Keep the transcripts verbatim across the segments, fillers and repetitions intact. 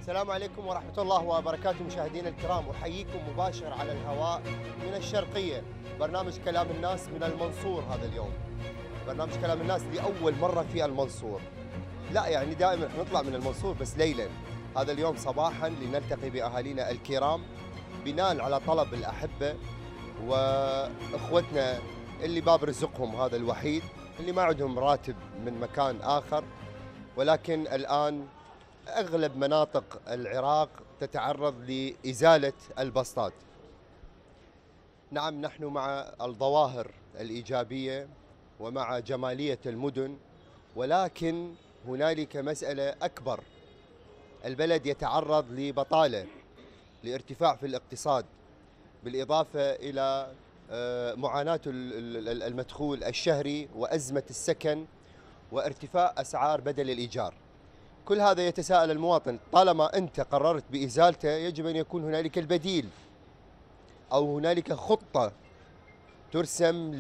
السلام عليكم ورحمة الله وبركاته مشاهدينا الكرام، أحييكم مباشر على الهواء من الشرقية، برنامج كلام الناس من المنصور. هذا اليوم برنامج كلام الناس لأول مرة في المنصور، لا يعني دائما احنا نطلع من المنصور بس ليلا. هذا اليوم صباحا لنلتقي بأهالينا الكرام بناء على طلب الأحبة وإخوتنا اللي باب رزقهم هذا الوحيد، اللي ما عندهم راتب من مكان آخر، ولكن الآن أغلب مناطق العراق تتعرض لإزالة البسطات. نعم، نحن مع الظواهر الإيجابية ومع جمالية المدن، ولكن هنالك مسألة أكبر. البلد يتعرض لبطالة، لارتفاع في الاقتصاد، بالإضافة إلى معاناة المدخول الشهري وأزمة السكن وارتفاع أسعار بدل الإيجار. كل هذا يتساءل المواطن، طالما أنت قررت بإزالته يجب أن يكون هنالك البديل أو هنالك خطة ترسم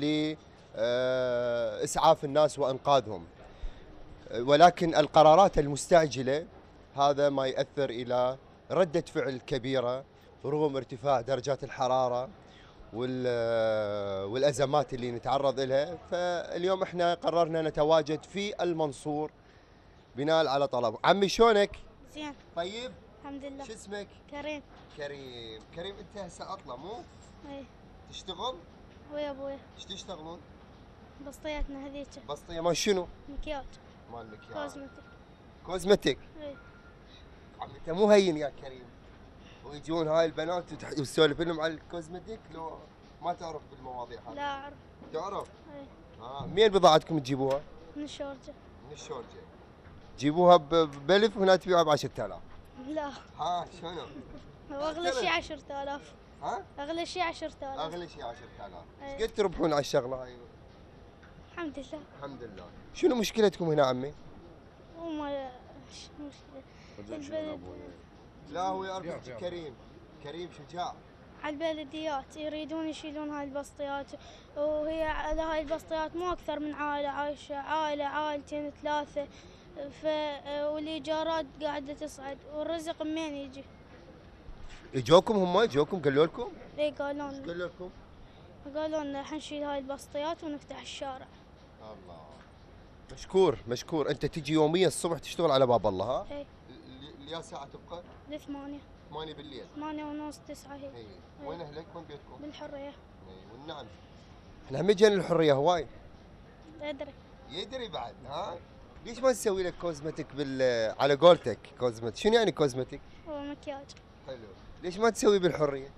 لإسعاف الناس وإنقاذهم، ولكن القرارات المستعجلة هذا ما يؤثر إلى ردة فعل كبيرة رغم ارتفاع درجات الحرارة والأزمات اللي نتعرض لها. فاليوم احنا قررنا نتواجد في المنصور بناء على طلب. عمي شلونك؟ زين. طيب؟ الحمد لله. شو اسمك؟ كريم. كريم، كريم انت هسه اطلع مو؟ اي. تشتغل؟ ويا ابويا. ايش تشتغلون؟ بسطياتنا هذيك. بسطية مال شنو؟ مكياج. مال مكياج. كوزمتك. كوزمتك؟ اي. عم انت مو هين يا كريم. ويجون هاي البنات وتسولف لهم على الكوزمتك، لو ما تعرف بالمواضيع هذه؟ لا اعرف. تعرف؟ اي. اه، منين بضاعتكم تجيبوها؟ من الشورجة. من الشورجة. تجيبوها بألف وهنا تبيعوها ب عشرة آلاف. لا. ها شنو؟ اغلى شيء عشرة آلاف. ها؟ اغلى شيء عشرة آلاف. اغلى شيء عشرة آلاف. ايه. ايش قد تربحون على الشغله هاي؟ الحمد لله. الحمد لله. شنو مشكلتكم هنا عمي؟ وما ش- مشكلة البلد لا هو يعرفك كريم، كريم شجاع. على البلديات يريدون يشيلون هاي البسطيات، وهي على هاي البسطيات مو أكثر من عائلة عايشة، عائلة عائلتين ثلاثة، ف والإيجارات قاعدة تصعد، والرزق منين يجي؟ اجوكم هم اجوكم قالوا لكم؟ اي قالوا لنا. قالوا لكم؟ قالوا لنا راح نشيل هاي البسطيات ونفتح الشارع. الله. مشكور مشكور. انت تجي يوميا الصبح تشتغل على باب الله ها؟ اي. ليا ساعة تبقى؟ لثمانية. ثمانية بالليل. ثمانية ونص تسعة هي. اي. وين اهلك؟ وين بيتكم؟ بالحرية. اي والنعم. احنا هم جينا الحرية هواي. أدري. يدري بعد ها؟ ليش ما تسوي لك كوزمتك بال على قولتك كوزمتك؟ شنو يعني كوزمتك؟ هو مكياج. حلو. ليش ما تسوي بالحرية؟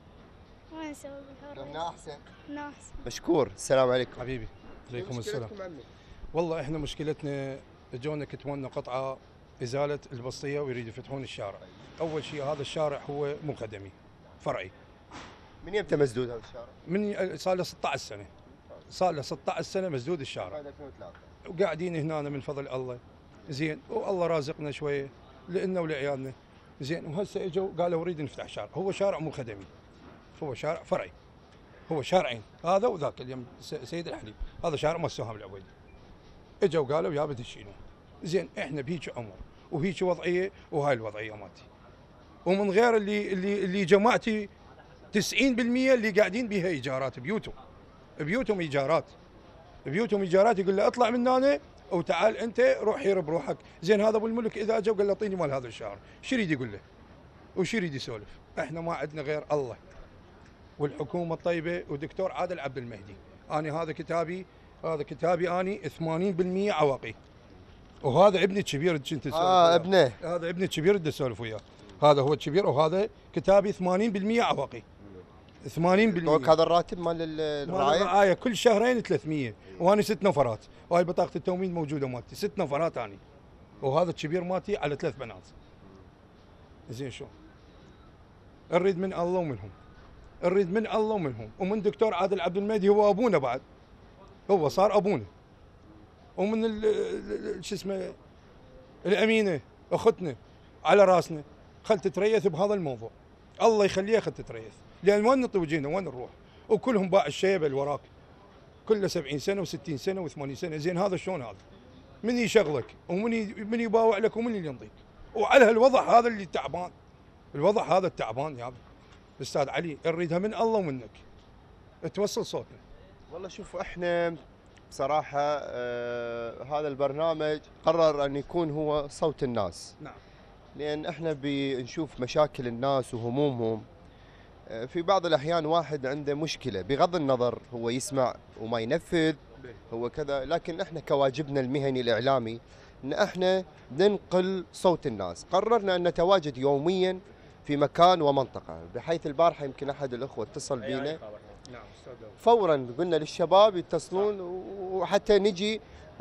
وين نسوي بالحرية؟ هنا احسن. ناس. مشكور. السلام عليكم حبيبي. عليكم السلام. مشكلتكم عمي؟ والله احنا مشكلتنا اجونا كتبوا قطعه ازاله البسطيه ويريدوا يفتحون الشارع. اول شيء هذا الشارع هو مو خدمي، فرعي. من يمتى مسدود هذا الشارع؟ من صار له ستة عشر سنه. صار له ستة عشر سنه مسدود الشارع. بعد ألفين وثلاثة. وقاعدين هنا من فضل الله. زين، والله رازقنا شويه لنا ولعيالنا. زين، وهسه اجوا قالوا نريد نفتح شارع، هو شارع مو خدمي. هو شارع فرعي. هو شارعين، هذا وذاك اليوم سيد الحليب، هذا شارع مؤسسهم العبيدي. اجوا قالوا يا بدي تشيلون. زين، احنا بهيك عمر وهيك وضعيه وهاي الوضعيه مالتي. ومن غير اللي اللي اللي جماعتي تسعين بالمئة اللي قاعدين بها ايجارات بيوتهم. بيوتهم ايجارات. بيوتهم ايجارات، يقول له اطلع من هنا وتعال انت روح حير بروحك. زين، هذا ابو الملك اذا اجى وقال له اعطيني مال هذا الشهر، شو يريد يقول له؟ وش يريد يسولف؟ احنا ما عندنا غير الله والحكومه الطيبه ودكتور عادل عبد المهدي. انا هذا كتابي، هذا كتابي اني ثمانين بالمئة عواقي. وهذا ابني الكبير كنت تسولف اه ابنه. هذا ابني الكبير اللي تسولف وياه. هذا هو الكبير وهذا كتابي ثمانين بالمئة عواقي. ثمانين بالمئة. هذا الراتب مال الرعايه؟ الرعايه كل شهرين ثلاثمئة، وانا ست نفرات، وهاي بطاقه التومين موجوده مالتي، ست نفرات اني. وهذا الكبير مالتي على ثلاث بنات. زين شو؟ نريد من الله ومنهم. نريد من الله ومنهم، ومن دكتور عادل عبد المهدي، هو ابونا بعد. هو صار ابونا. ومن شو اسمه الامينه اختنا على راسنا، خل تتريث بهذا الموضوع. الله يخليها خل تتريث، لان وين نطي وجينا وين نروح؟ وكلهم باع الشيبه اللي وراك. كله سبعين سنه وستين سنه وثمانين سنه. زين، هذا شلون هذا؟ من يشغلك ومن من يباوع لك ومن اللي ينطيك؟ وعلى هالوضع هذا اللي تعبان، الوضع هذا التعبان يا استاذ علي، نريدها من الله ومنك توصل صوتنا. والله شوف احنا بصراحه آه هذا البرنامج قرر ان يكون هو صوت الناس. نعم. لان احنا بنشوف مشاكل الناس وهمومهم. آه في بعض الاحيان واحد عنده مشكله بغض النظر هو يسمع وما ينفذ هو كذا، لكن احنا كواجبنا المهني الاعلامي ان احنا ننقل صوت الناس. قررنا ان نتواجد يوميا في مكان ومنطقه، بحيث البارحه يمكن احد الاخوه اتصل بينا فورا قلنا للشباب يتصلون وحتى نجي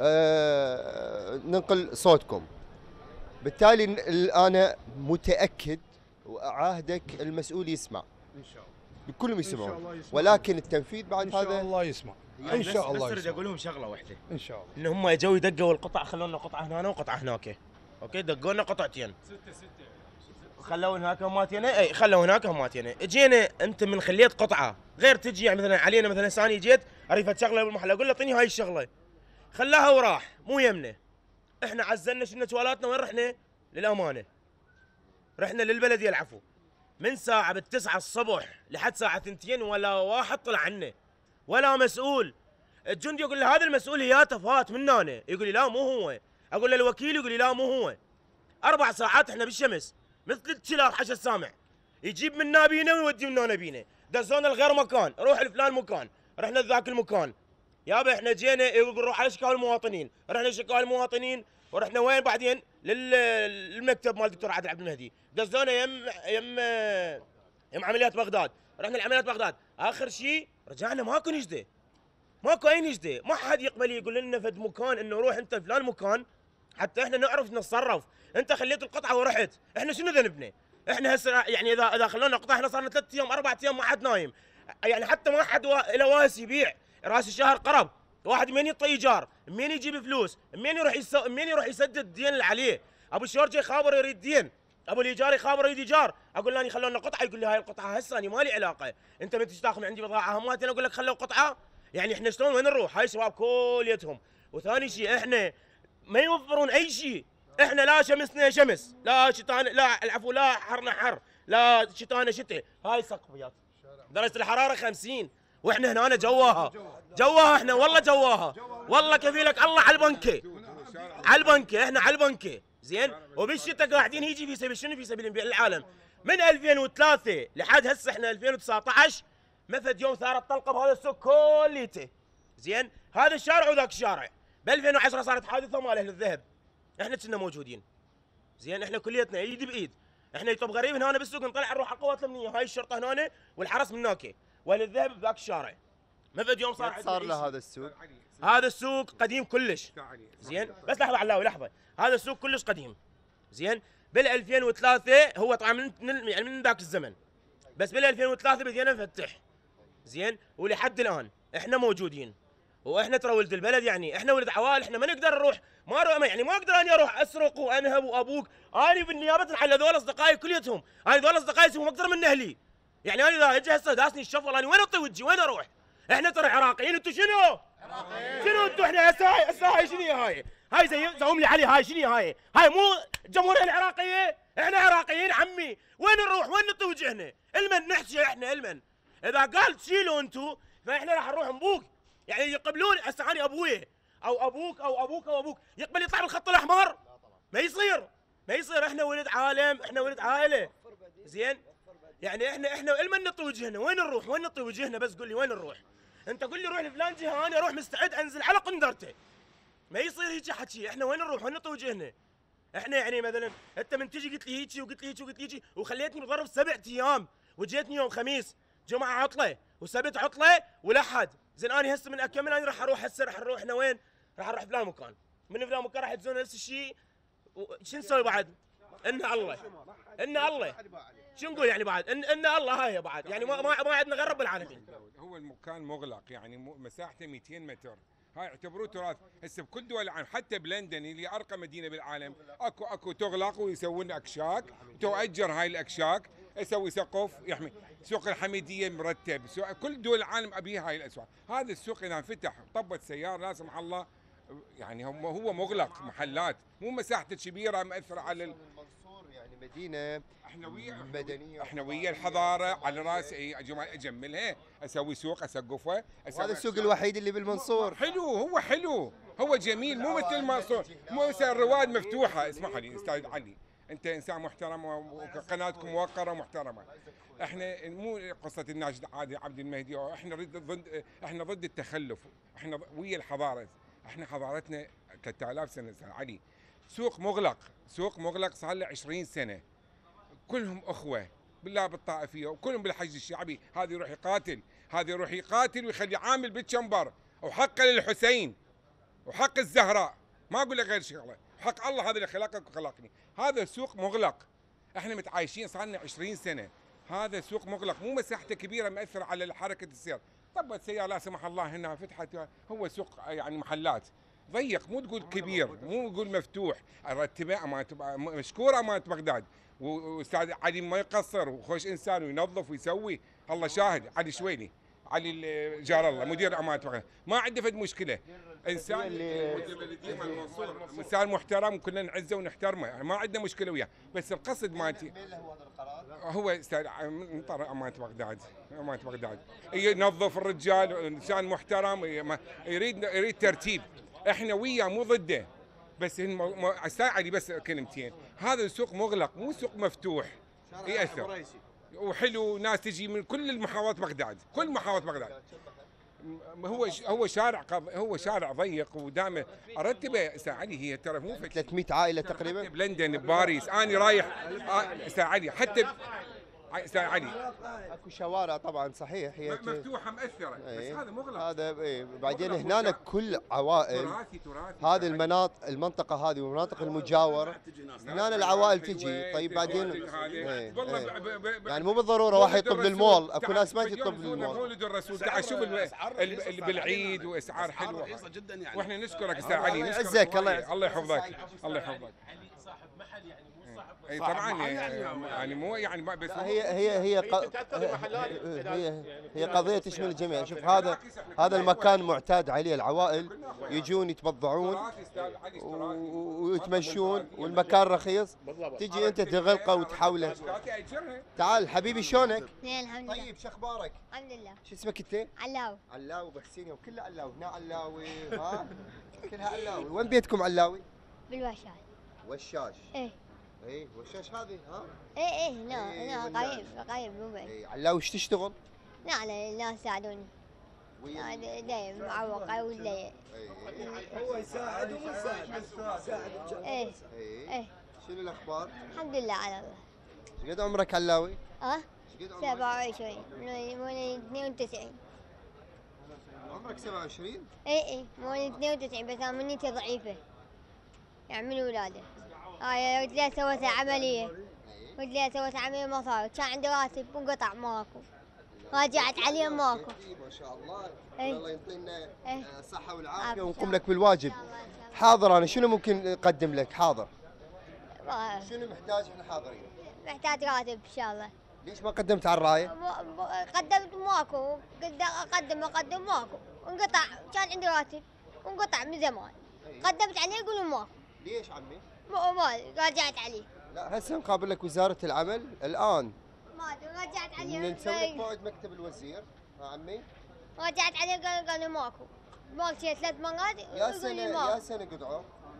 آه ننقل صوتكم. بالتالي انا متاكد واعاهدك المسؤول يسمع ان شاء الله، كلهم يسمعون، ولكن التنفيذ بعد ان هذا شاء الله يسمع يعني ان شاء الله بس يسمع. اقول لهم شغله واحده ان شاء الله ان هم اجوا يدقوا القطع، خلوا لنا قطعه هنا وقطعه هناك. اوكي دقوا لنا قطعتين ستة ستة خلوا هناك هماتين، اي خلوا هناك هماتين. اجينا انت من خليت قطعه غير تجي يعني مثلا علينا مثلا ثاني جيت اريد شغله بالمحل اقول له اعطيني هاي الشغله، خلاها وراح مو يمنا. احنا عزلنا شنو توالاتنا وين رحنا؟ للامانه رحنا للبلديه العفو، من ساعه بالتسعه الصبح لحد ساعه ثنتين ولا واحد طلع عنا ولا مسؤول. الجندي يقول لي هذا المسؤول هياته فات مننا، يقول لي لا مو هو. اقول له الوكيل، يقول لي لا مو هو. اربع ساعات احنا بالشمس مثل الكلاب حش السامع، يجيب منا بينا ويودي منا بينا. دزونا لغير مكان، روح لفلان مكان، رحنا لذاك المكان. يابا احنا جينا يقول روح على شكاوى المواطنين، رحنا شكاوى المواطنين ورحنا وين بعدين؟ للمكتب مال الدكتور عادل عبد المهدي. دزونا يم يم يم عمليات بغداد، رحنا لعمليات بغداد. اخر شيء رجعنا ماكو نجده، ماكو اي نجده، ما حد يقبل يقول لنا فد مكان انه روح انت فلان مكان حتى احنا نعرف نتصرف. انت خليت القطعه ورحت، احنا شنو ذنبنا؟ احنا هسه يعني اذا اذا خلونا قطعه احنا صار لنا ثلاث ايام اربع ايام ما حد نايم، يعني حتى ما حد له واس يبيع. راس الشهر قرب، واحد منين يعطي ايجار، منين يجيب فلوس، منين يروح يسو... منين يروح يسدد الدين اللي عليه. ابو الشورجي خابر يريد دين، ابو الايجار يخابر يريد ايجار. اقول له اني خلونا قطعه، يقول لي هاي القطعه هسه اني مالي علاقه، انت من تجي تاخذ من عندي بضاعه همات انا اقول لك خلوا قطعه. يعني احنا شلون وين نروح؟ هاي شباب كليتهم. وثاني شيء احنا ما يوفرون اي شيء، احنا لا شمسنا شمس، لا شتانا لا العفو لا حرنا حر، لا شتانا شتاء. هاي سقفيات درجه الحراره خمسين واحنا هنا جواها جواها احنا والله جواها، والله كفيلك الله على البنكه على البنكه، احنا على البنكه زين. وبالشتاء قاعدين يجي في سبيل شنو؟ في سبيل انبياء العالم. من ألفين وثلاثة لحد هسه احنا ألفين وتسعة عشر ما فد يوم ثارت طلقه بهذا السوق كليته زين. هذا الشارع وذاك الشارع. ب ألفين وعشرة صارت حادثه مال اهل الذهب، احنا كنا موجودين زين. احنا كليتنا ايد بايد، احنا يطب غريب هنا بالسوق نطلع نروح على القوات الامنيه، هاي الشرطه هنا والحرس من هناك، واهل الذهب بذاك الشارع. ما فد يوم صار صار له هذا السوق. هذا السوق قديم كلش زين. بس لحظه علاوي لحظه، هذا السوق كلش قديم زين. بال ألفين وثلاثة هو طبعا من يعني من ذاك الزمن، بس بال ألفين وثلاثة بدينا نفتح زين. ولحد الان احنا موجودين، واحنا ترى ولد البلد، يعني احنا ولد عوائل، احنا ما نقدر نروح ما يعني ما اقدر اني اروح اسرق وانهب وابوك. انا بالنيابه عن هذول اصدقائي كليتهم، انا هذول اصدقائي يسوون اكثر من اهلي. يعني انا اذا اجى هسه داسني الشفل انا وين اطي وجهي؟ وين اروح؟ احنا ترى عراقيين، انتم شنو؟ عراقيين شنو انتم؟ احنا هسه هاي هسه هاي شنو هاي؟ هاي زي زوم لي علي، هاي شنو هاي؟ هاي مو الجمهوريه العراقيه؟ احنا عراقيين عمي، وين نروح؟ وين نطي وجهنا؟ المن نحكي احنا المن. اذا قال تشيلوا انتم فاحنا راح نروح نبوق، يعني يقبلون. هسه انا ابوي او ابوك او ابوك او ابوك يقبل يطلع بالخط الاحمر؟ ما يصير ما يصير. احنا ولد عالم، احنا ولد عائله زين. يعني احنا احنا المن نطي وجهنا، وين نروح؟ وين نطي وجهنا؟ بس قول لي وين نروح؟ انت قول لي روح لفلان جهه، انا اروح مستعد انزل على قندرته. ما يصير هيك حكي. احنا وين نروح؟ وين نطي وجهنا؟ احنا يعني مثلا انت من تجي قلت لي هيك وقلت لي هيك وقلت لي هيك وخليتني بظرف سبع ايام، وجيتني يوم خميس جمعه عطله وسبت عطله والاحد زين. انا هسه من اكمل انا راح اروح هسه راح نروح احنا وين؟ راح نروح فلان مكان، من فلان مكان راح يجزونا نفس الشيء. شو نسوي بعد؟ ان الله ان الله شو نقول يعني بعد؟ ان ان الله هاي بعد يعني ما ما, ما عندنا غير رب العالمين. هو المكان مغلق، يعني مساحته مئتين متر، هاي اعتبروه تراث. هسه بكل دول العالم حتى بلندن اللي ارقى مدينه بالعالم اكو اكو تغلق ويسوون اكشاك، تؤجر هاي الاكشاك، يسوي سقف يحمي. سوق الحميديه مرتب، سوق كل دول العالم ابيها هاي الاسواق. هذا السوق اذا انفتح طبت سياره لا سمح الله، يعني هو هو مغلق محلات، مو مساحته كبيره مأثره على ال... يعني مدينه احنا ويا مدنيه احنا ويا الحضاره على راسي اي اجملها، اسوي سوق اسقفها. هذا السوق الوحيد اللي بالمنصور. حلو، هو حلو، هو جميل، مو مثل المنصور، مو مثل الرواد مفتوحه. اسمح لي استاذ علي، انت انسان محترم وقناتكم موقره ومحترمه. احنا مو قصه الناشد عادل عبد المهدي، احنا ضد احنا ضد التخلف، احنا ويا الحضاره. احنا حضارتنا ثلاثة آلاف سنه استاذ علي. سوق مغلق، سوق مغلق صار له عشرين سنه، كلهم اخوه بالله بالطائفيه وكلهم بالحشد الشعبي. هذا يروح يقاتل، هذا يروح يقاتل ويخلي عامل بالشنبر، وحقه للحسين وحق الزهراء، ما اقول لك غير شغله، حق الله هذا اللي خلقك وخلقني. هذا السوق مغلق، احنا متعايشين صار لنا عشرين سنه. هذا سوق مغلق، مو مساحته كبيره مأثر على حركه السير. طبت سياره لا سمح الله هنا فتحت، هو سوق يعني محلات ضيق، مو تقول كبير، مو تقول مفتوح. رتبه امانه مشكوره امانه بغداد، واستاذ علي ما يقصر وخوش انسان وينظف ويسوي، الله شاهد. علي شويلي، علي جار الله مدير امانه بغداد، ما عنده فد مشكله. انسان انسان محترم وكلنا نعزه ونحترمه، يعني ما عندنا مشكله وياه، بس القصد مالتي هو استاذ من طرف امانه بغداد، امانه بغداد ينظف الرجال، انسان محترم يريد يريد ترتيب. احنا وياه مو ضده، بس استاذ علي بس كلمتين. هذا السوق مغلق مو سوق مفتوح ياثر وحلو، ناس تجي من كل المحافظات بغداد، كل محافظات بغداد. هو هو شارع هو شارع ضيق ودائما ارتبه استاذ علي. هي ترى مو ثلاثمئة عائله تقريبا بلندن بباريس. انا رايح استاذ علي حتى استاذ علي اكو شوارع طبعا صحيح هي مفتوحه مأثره، بس هذا مغلق. هذا ايه بعدين هنا كل عوائل تراثي تراثي هذه المناطق المنطقه هذه والمناطق المجاوره هنا العوائل تجي. طيب بعدين ايه والله ايه يعني مو بالضروره واحد يطب للمول، اكو ناس ما تطب للمول. مولد الرسول تعال شوف اللي بالعيد واسعار حلوه جدا يعني. واحنا نشكرك استاذ علي، الله يعزك. الله الله يحفظك، الله يحفظك. صاحب محل يعني مو صاحب اي طبعا يعني مو يعني بس هي هي هي ق... هي هي قضيه تشمل الجميع. شوف هذا هذا المكان معتاد عليه العوائل، يجون يتبضعون ويتمشون والمكان رخيص، تجي انت تغلقه وتحوله. تعال حبيبي شلونك؟ زين الحمد لله. طيب شو اخبارك؟ الحمد لله. شو اسمك انت؟ علاوي. علاوي بحسيني وكلها علاوي، هنا علاوي ها كلها علاوي. وين بيتكم علاوي؟ بالوشاش. وشاش. ايه ايه وشاش هذه ها؟ ايه ايه هنا إيه هنا والناس. قريب قريب مو بعيد. ايه علاوي ايش تشتغل؟ لا لا الناس يساعدوني. ويا دايم معوق او اللي ايه هو يساعد ويساعد يساعد ايه ايه ايه شنو الاخبار؟ الحمد لله على الله. ايش قد عمرك علاوي؟ اه ايش قد عمرك؟ سبعة وعشرين من مواليد اثنين وتسعين. عمرك سبعة وعشرين؟ ايه ايه مواليد اثنين وتسعين، بس امنيتي ضعيفة يعني من ولاده. هاي رجلي سويت عملية، رجلي سويت عملية ما صارت، كان عندي راتب وانقطع ماكو، راجعت عليه ماكو. ما شاء الله. إيه. الله يعطينا إيه. الصحة والعافية آه، ونقوم لك بالواجب. حاضر انا شنو ممكن اقدم لك؟ حاضر. ما- شنو محتاج احنا حاضرين؟ محتاج راتب ان شاء الله. ليش ما قدمت على الراية؟ م- م- قدمت ماكو، قد اقدم اقدم ماكو، انقطع، كان عندي راتب وانقطع من زمان. قدمت عليه يقولوا ماكو. ليش عمي؟ مو مال راجعت عليه. لا هسه نقابل لك وزارة العمل الآن. ما ادري راجعت عليه. نسوي لك موعد مكتب الوزير ها عمي؟ راجعت عليه قال قالوا ماكو. مال شي ثلاث مرات يا يقول سنة لي يا ماكو. سنة قطعوا.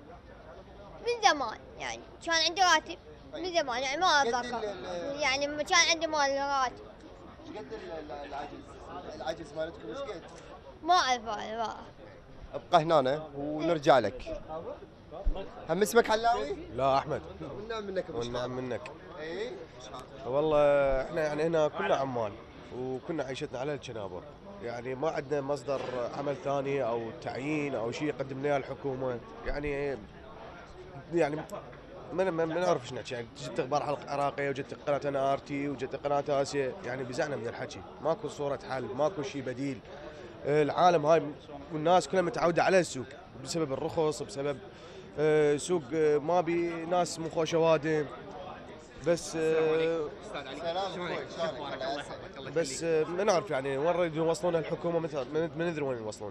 من زمان يعني كان عندي راتب من زمان يعني ما قد اتذكر ال- ال- يعني كان عندي مال راتب. ايش قد ال- ال- العجز؟ العجز مالتكم ايش قد؟ ما اعرف انا ما ابقى هنا ونرجع لك. هم اسمك علاوي؟ لا احمد والنعم منك ابو والنعم شهاب. منك. ايه والله احنا يعني هنا كنا عمال وكنا عيشتنا على الجنابه، يعني ما عندنا مصدر عمل ثاني او تعيين او شيء يقدم لنا الحكومه، يعني يعني ما ما ما نعرف ايش نحكي. يعني جت اخبار حلقه عراقيه وجت قناه انا ار تي وجت قناه اسيا، يعني بزعنا من الحكي، ماكو صوره حل، ماكو شيء بديل. العالم هاي والناس كلها متعوده على السوق بسبب الرخص، بسبب آه، سوق آه، ما بي ناس مو خوشه وادم، بس آه، سلام اخوي شلونك؟ بس آه، ما نعرف يعني وين يريدون يوصلونها الحكومه، مثل ما ندري وين يوصلونها.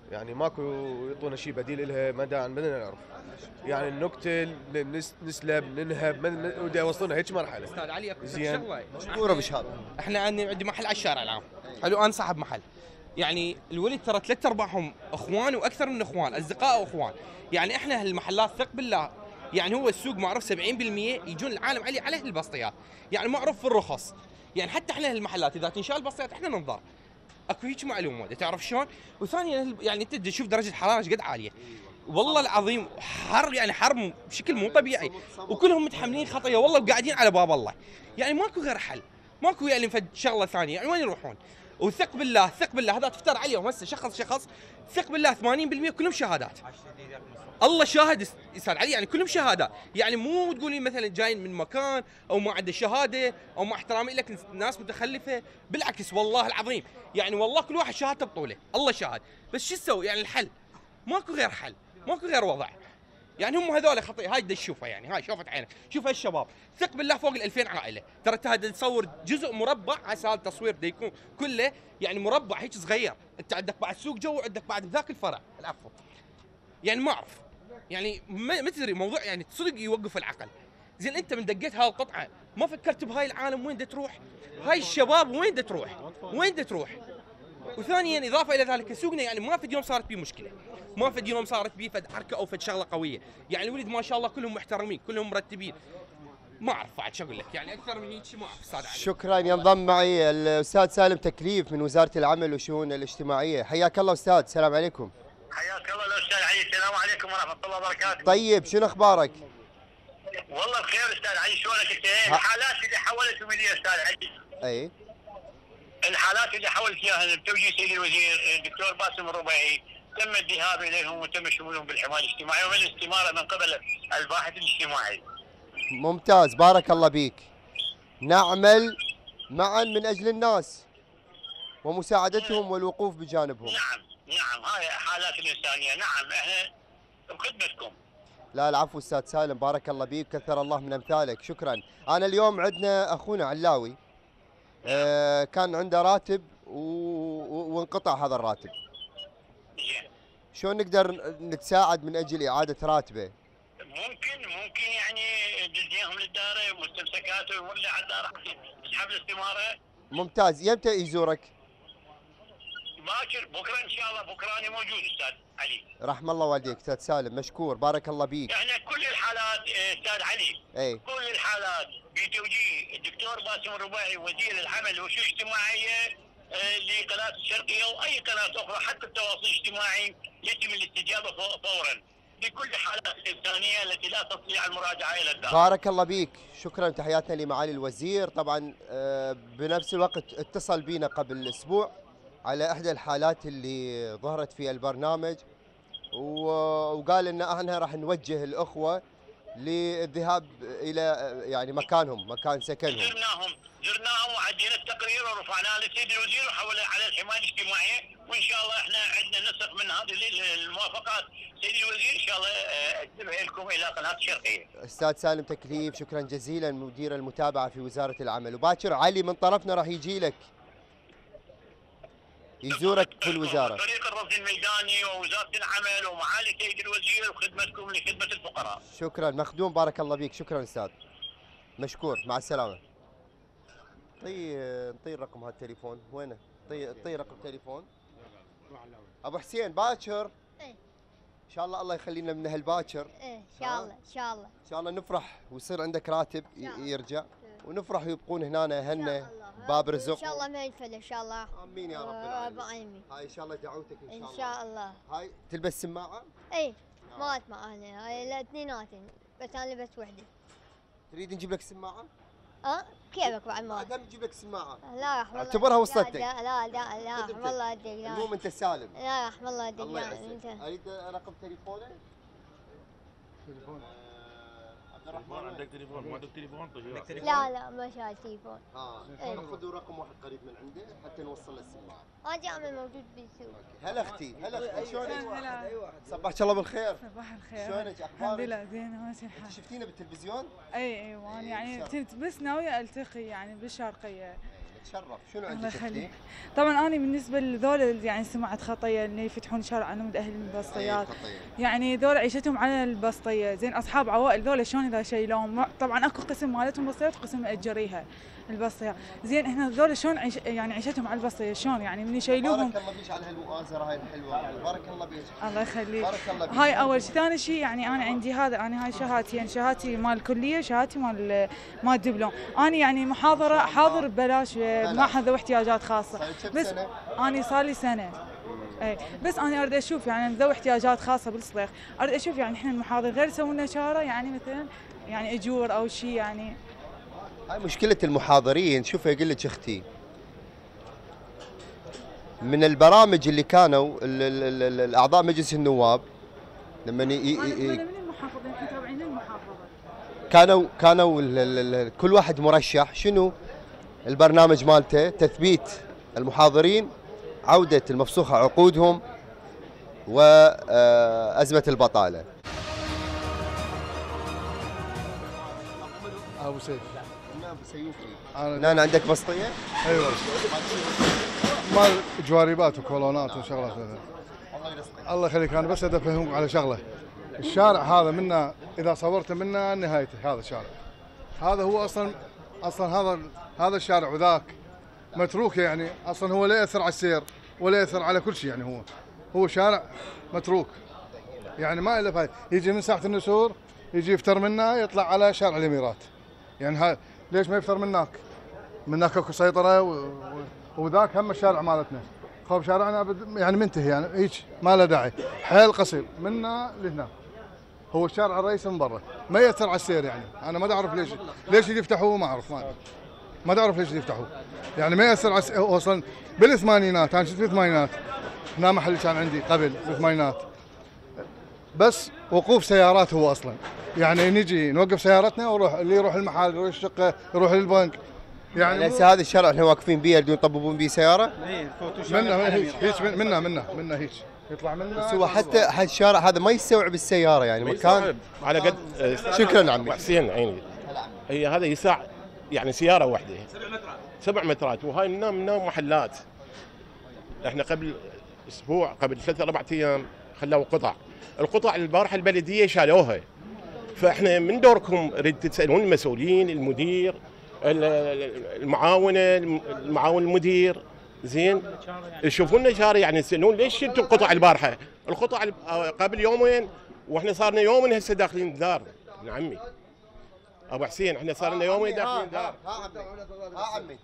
يعني ماكو يعطونا شيء بديل لها ما دا بدنا نعرف يعني نقتل نس- نسلب ننهب من ودي يوصلنا هيك مرحله. استاذ علي اكو زين. شغله مشكوره بشهاده. احنا عندي عندي محل على الشارع العام، حلو، انا صاحب محل. يعني الولد ترى ثلاث ارباعهم اخوان واكثر من اخوان، اصدقاء واخوان. يعني احنا هالمحلات ثق بالله، يعني هو السوق معروف سبعين بالمئة يجون العالم عليه عليه البسطيات، يعني معروف في الرخص. يعني حتى احنا هالمحلات اذا تنشال البسطيات احنا ننظر. اكو هيك معلومه تعرف شلون؟ وثانيا يعني انت تشوف درجه الحراره ايش قد عاليه. والله العظيم حر، يعني حر بشكل مو طبيعي، وكلهم متحملين خطيه والله وقاعدين على باب الله. يعني ماكو غير حل، ماكو يعني فد شغله ثانيه، يعني وين يروحون؟ وثق بالله ثق بالله هذا تفتر عليهم هسه شخص شخص، ثق بالله ثمانين بالمئة كلهم شهادات. الله شاهد استاذ علي، يعني كلهم شهادات، يعني مو تقولين مثلا جايين من مكان او ما عنده شهاده او مع احترامي لك ناس متخلفه، بالعكس والله العظيم، يعني والله كل واحد شهادته بطوله، الله شاهد. بس شو تسوي؟ يعني الحل ماكو غير حل، ماكو غير وضع. يعني هم هذول خطيه، هاي دا تشوفها، يعني هاي شوفت عينك، شوف هالشباب، ثق بالله فوق ال ألفين عائله، ترى انت هذا تصور جزء مربع، هسه هذا التصوير دا يكون كله يعني مربع هيك صغير، انت عندك بعد سوق جو وعندك بعد ذاك الفرع، العفو. يعني ما اعرف، يعني ما ما تدري موضوع يعني صدق يوقف العقل. زين انت من دقيت هاي القطعه ما فكرت بهاي العالم وين دا تروح؟ هاي الشباب وين دا تروح؟ وين دا تروح؟ وثانيا اضافه الى ذلك سوقنا يعني ما فد يوم صارت بيه مشكله، ما فد يوم صارت بيه فد حركه او فد شغله قويه، يعني الولد ما شاء الله كلهم محترمين، كلهم مرتبين. ما اعرف بعد شو اقول لك، يعني اكثر من هيك ما اعرف استاذ علي. شكرا. ينضم معي الاستاذ سالم تكليف من وزاره العمل والشؤون الاجتماعيه. حياك الله استاذ، السلام عليكم. حياك الله الاستاذ علي، السلام عليكم ورحمه الله وبركاته. طيب شنو اخبارك؟ والله بخير استاذ علي، شلونك انت؟ الحالات اللي حولت من استاذ علي. اي الحالات اللي حولت اياها بتوجيه سيدي الوزير الدكتور باسم الربيعي تم الذهاب اليهم وتم شمولهم بالحمايه الاجتماعيه ومن الاستماره من قبل الباحث الاجتماعي. ممتاز، بارك الله بيك. نعمل معا من اجل الناس ومساعدتهم والوقوف بجانبهم. نعم نعم، هاي حالات الانسانيه، نعم احنا بخدمتكم. لا العفو استاذ سالم، بارك الله بيك، كثر الله من امثالك، شكرا. انا اليوم عندنا اخونا علاوي آه كان عنده راتب و... وانقطع هذا الراتب. شلون نقدر نتساعد من اجل اعاده راتبه؟ ممكن ممكن يعني تديهم للدار مستمسكاته ولا حتى راح تسحب الاستماره. ممتاز، يمتى يزورك؟ باكر بكره ان شاء الله، بكره انا موجود استاذ علي. رحم الله والديك استاذ سالم، مشكور، بارك الله بيك. احنا كل الحالات استاذ علي، اي كل الحالات بتوجيه الدكتور باسم الربيعي وزير العمل والشؤون الاجتماعيه لقناه الشرقيه واي قناه اخرى حتى التواصل الاجتماعي يتم الاستجابه فورا لكل الحالات الانسانيه التي لا تستطيع المراجعه الى الدار. بارك الله بيك، شكرا، تحياتنا لمعالي الوزير. طبعا بنفس الوقت اتصل بينا قبل اسبوع على احدى الحالات اللي ظهرت في البرنامج وقال ان احنا راح نوجه الاخوه للذهاب الى يعني مكانهم، مكان سكنهم. زرناهم زرناهم وعدينا التقرير ورفعناه لسيد الوزير وحول على الحمايه الاجتماعيه، وان شاء الله احنا عندنا نسخ من هذه الموافقات سيد الوزير ان شاء الله اكتبها لكم الى قناه الشرقيه. استاذ سالم تكليف، شكرا جزيلا، مدير المتابعه في وزاره العمل. وباكر علي من طرفنا راح يجي لك يزورك في الوزاره. فريق الرصد الميداني ووزاره العمل ومعالي سيد الوزير وخدمتكم لخدمه الفقراء. شكرا مخدوم، بارك الله بيك، شكرا استاذ، مشكور، مع السلامه. طي طي رقم هذا التليفون، وينه؟ طي طي رقم تليفون ابو حسين. باكر ايه ان شاء الله الله يخلينا من اهل باكر. ايه ان شاء الله ان شاء الله ان شاء الله نفرح ويصير عندك راتب يرجع ونفرح ويبقون هنا هنا باب رزق ان شاء الله ما ينفل ان شاء الله. امين يا رب العالمين. هاي ان شاء الله دعوتك ان شاء الله. ان شاء الله. هاي تلبس سماعه؟ اي ما اسمع انا، هاي لا اثنيناتين بس انا لبس وحده. تريد نجيب لك سماعه؟ اه كيفك بعد ما بعد نجيب لك سماعه. لا رحم الله اعتبرها وصلتك. لا لا لا لا رحم الله يديك. المهم انت سالم. لا رحم الله يديك. الله يعزك. اريد رقم تليفونك. تليفون عبد الرحمن، عندك تليفون؟ ما عندك تليفون؟ طيب لا لا ما شايل تليفون. اه خذوا رقم واحد قريب من عنده حتى نوصل له السماعه. انا دائما موجود بالسوق. هلا اختي، هلا اختي، شلونك؟ صباحك الله بالخير. صباح الخير. شلونك اخبارك؟ الحمد لله زين ماشي الحال. شفتينا بالتلفزيون؟ اي اي وانا يعني كنت بس ناويه التقي يعني بالشرقيه. تشرف. شنو الله عندك اختي؟ يخليك. طبعا انا بالنسبه لذول يعني سمعت خطيه اللي يفتحون شارع عنهم اهل البسطيات، يعني ذول عيشتهم على البسطيه، زين اصحاب عوائل ذول شلون اذا شيلوهم؟ طبعا اكو قسم مالتهم بسطيات وقسم مأجريها البسطيه، زين احنا ذول شلون عيش يعني عيشتهم على البسطيه شلون يعني من يشيلوهم؟ بارك الله بيك على هالمؤازره هاي الحلوه، بارك الله بيك. الله يخليك. بارك الله بيك. هاي اول شيء، ثاني شيء يعني انا عندي هذا، انا هاي شهادتي يعني شهادتي مال الكليه، شهادتي مال مال الدبلوم، انا يعني محاضره حاضر ببلاش بمعهد ذوي احتياجات خاصه، بس انا صار لي سنه. اي بس انا اريد اشوف يعني ذوي احتياجات خاصه بالصديق، اريد اشوف يعني احنا المحاضرين غير يسوون لنا شاره يعني مثلا يعني اجور او شيء يعني. هاي مشكله المحاضرين. شوف يقول لك اختي، من البرامج اللي كانوا ال ال ال الاعضاء مجلس النواب لما ي ي من المحافظين احنا تابعين للمحافظه، كانوا كانوا ال ال ال كل واحد مرشح. شنو البرنامج مالته؟ تثبيت المحاضرين، عودة المفسوخة عقودهم، وأزمة البطالة. أبو سيف. أنا أبو سيوفي. أنا أنا عندك بسطية؟ أيوة. مال جواريبات وكولونات وشغلات هذا. الله يخليك. أنا بس أفهمك على شغلة. الشارع هذا منا إذا صورته منا نهايته، هذا الشارع. هذا هو أصلا أصلا هذا هذا الشارع وذاك متروك، يعني اصلا هو لا ياثر على السير ولا ياثر على كل شيء، يعني هو هو شارع متروك، يعني ما له فايده. يجي من ساحه النسور يجي يفتر منا يطلع على شارع الاميرات، يعني هاي ليش ما يفتر مناك؟ مناك اكو سيطره و... و... وذاك هم الشارع مالتنا، خوف شارعنا بد... يعني منتهي، يعني هيك ما له داعي، حيل قصير منا لهنا. هو الشارع الرئيسي من برا ما ياثر على السير، يعني انا ما اعرف ليش ليش يفتحوه، ما اعرف ما ما اعرف ليش يفتحوه، يعني ما ياثر على السير. اصلا بالثمانينات انا شفت بالثمانينات هنا محل كان عندي قبل بالثمانينات، بس وقوف سيارات هو اصلا، يعني نجي نوقف سيارتنا ونروح، اللي يروح المحل يروح الشقه يروح للبنك، يعني هسه هذا الشارع احنا واقفين بيه يريدون يطببون بيه سياره؟ اي منا هيك هيك منا منا منا هيك يطلع منا. بس هو حتى هالشارع هذا ما يستوعب السياره، يعني مكان على قد. شكرا عمي حسين عيني. هي هذا يسع يعني سياره واحده سبع مترات سبع مترات، وهاي منا منا محلات. احنا قبل اسبوع قبل ثلاثة اربع ايام خلوا قطع، القطع البارحه البلديه شالوها، فاحنا من دوركم ريد تسالون المسؤولين، المدير، المعاونه، المعاون المدير، زين يشوفون لنا شارع، يعني يسالون ليش شلتوا القطع البارحه؟ القطع قبل يومين واحنا صار لنا يومين هسه داخلين الدار. ابن عمي ابو حسين احنا صار لنا يومين داخلين الدار. ها عمي ها عمي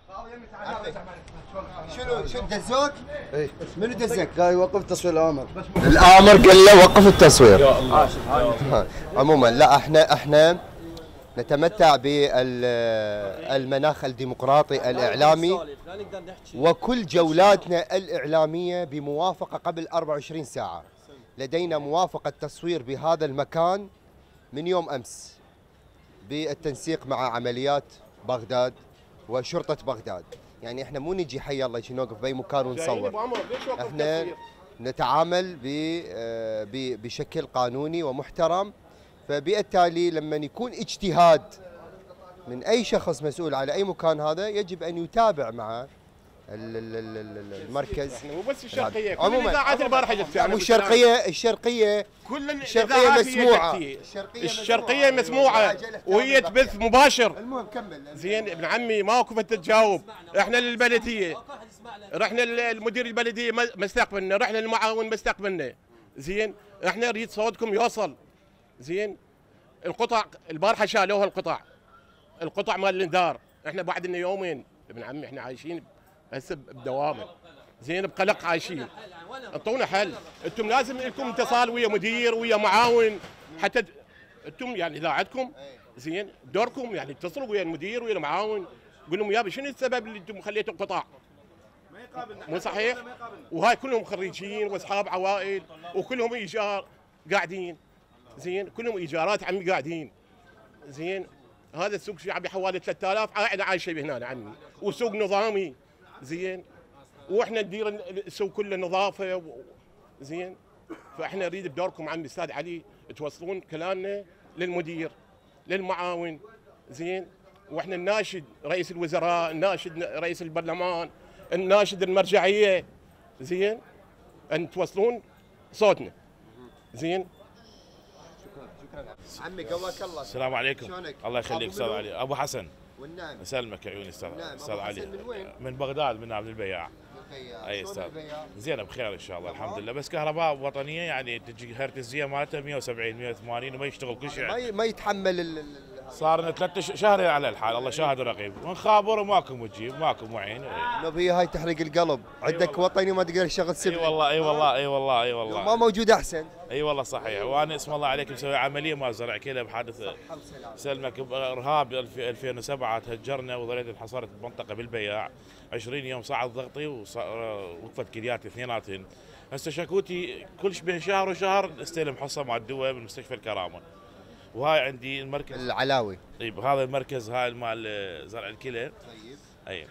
شنو شنو دزوك؟ اي منو دزك؟ قال يوقف التصوير الامر. الامر قال له وقف التصوير. يا الله. عموما لا احنا احنا نتمتع بالمناخ الديمقراطي الإعلامي، وكل جولاتنا الإعلامية بموافقة قبل أربع وعشرين ساعة. لدينا موافقة تصوير بهذا المكان من يوم أمس بالتنسيق مع عمليات بغداد وشرطة بغداد. يعني احنا مو نجي حي الله يجي نوقف بأي مكان ونصور، احنا نتعامل بشكل قانوني ومحترم. فبالتالي لما يكون اجتهاد من اي شخص مسؤول على اي مكان هذا يجب ان يتابع مع المركز. مو بس الشرقيه، كل الاذاعات البارحه جت مو الشرقيه، الشرقيه كل الشرقيه مسموعه، الشرقيه مسموعه وهي تبث مباشر. المهم كمل. زين ابن عمي ماكو فتة تجاوب. احنا للبلديه رحنا للمدير البلديه ما استقبلنا، رحنا للمعاون ما استقبلنا. زين احنا نريد صوتكم يوصل. زين القطع البارحه شالوها، القطع القطع مال الانذار، احنا بعد لنا يومين ابن عمي احنا عايشين هسه بدوامه. زين بقلق عايشين، انطونا حل. انتم لازم لكم اتصال ويا مدير ويا معاون، حتى انتم يعني اذاعتكم زين دوركم يعني اتصلوا ويا المدير ويا المعاون، قول لهم يابا شنو السبب اللي انتم خليتوا القطع؟ ما يقابلنا مو صحيح؟ وهاي كلهم خريجين واصحاب عوائل وكلهم ايجار قاعدين. زين كلهم ايجارات عمي قاعدين. زين هذا السوق شعبي حوالي ثلاثة آلاف عائله عايشه هنا عمي، وسوق نظامي. زين واحنا ندير السوق كله نظافه و... زين فاحنا نريد بدوركم عمي استاذ علي توصلون كلامنا للمدير للمعاون. زين واحنا نناشد رئيس الوزراء، نناشد رئيس البرلمان، نناشد المرجعيه زين ان توصلون صوتنا. زين. عمي قواك الله. السلام عليكم. شلونك؟ الله يخليك استاذ علي. ابو حسن. والنعم. يسلمك عيوني استاذ نعم. استاذ علي. من وين؟ من بغداد، من عبد البياع. البياع. اي استاذ. البياع؟ زين بخير ان شاء الله الحمد لله، بس كهرباء وطنيه يعني تجي هرتزيه مالته مئة وسبعين مئة وثمانين وما يشتغل كل شيء. ما ما يتحمل ال صار لنا ثلاث شهر على الحال، الله شاهد ورقيب، ونخابر وماكو مجيب ماكو معين. النوبيه هاي تحرق القلب، عندك وطني وما تقدر تشغل سبل. اي والله اي والله اي والله اي والله ما موجود احسن. اي والله صحيح، وانا اسم الله عليك مسوي عمليه مال زرع كلى بحادث سلمك بارهاب ألفين وسبعة، تهجرنا وظليت انحصرت بمنطقه بالبياع عشرين يوم صعد ضغطي ووقفت كلياتي اثنيناتهن. هسه شكوتي كل بين شهر وشهر استلم حصه مع الدواء من مستشفى الكرامه. وهاي عندي المركز العلاوي. طيب هذا المركز هاي مال زرع الكلى. طيب. اي.